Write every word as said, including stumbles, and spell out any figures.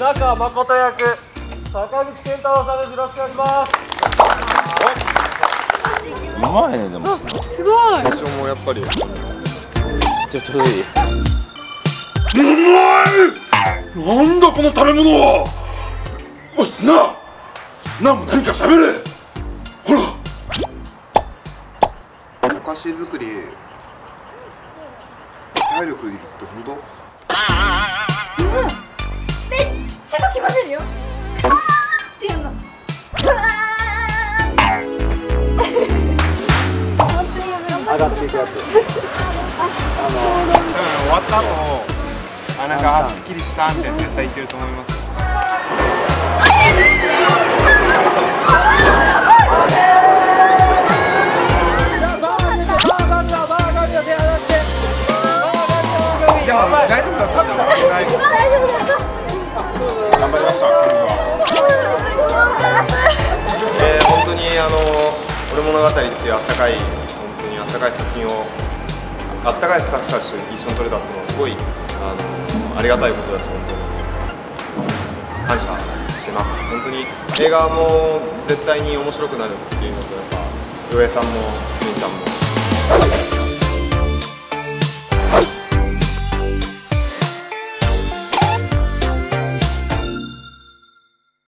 中誠役坂口健太郎さんです。よろしくお願いします。 うまいね。でもすごい。 社長もやっぱりちょちょうどいい。 うまい。なんだこの食べ物は。おい砂砂も何か喋れ。ほらお菓子作り体力いるって本当？ うん、めっちゃかき混ぜるよ。あーっていうの。 上がっていくやつ。 あの終わった後あなんかすっきりしたみたいな絶対いけると思います。大丈夫だった。頑張りました。えー、本当にあの俺物語っていうあったかい本当にあったかい作品をあったかいスタッフたちと一緒に撮れたっていうのはすごいあのありがたいことだし本当に感謝してます。本当に映画も絶対に面白くなるっていうのとやっぱ上江さんもみーちゃんも。